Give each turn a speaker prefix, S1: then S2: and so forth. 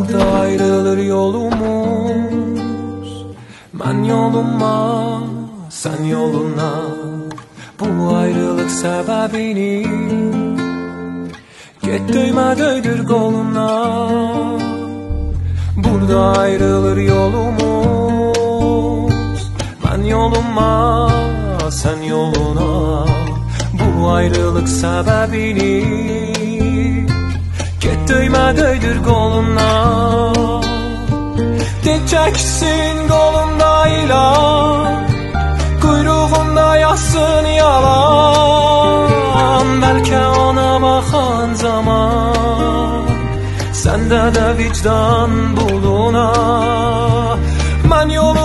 S1: Burada ayrılır yolumuz. Ben yoluma, sen yoluna. Bu ayrılık sebebini get döymə döydür koluna. Burada ayrılır yolumuz. Ben yoluma, sen yoluna. Bu ayrılık sebebini get döymə döydür koluna. Diyeceksin kolumda ilan, kuyruğunda yazsın yalan. Belki ona bakan zaman sende de vicdan buluna. Ben yolum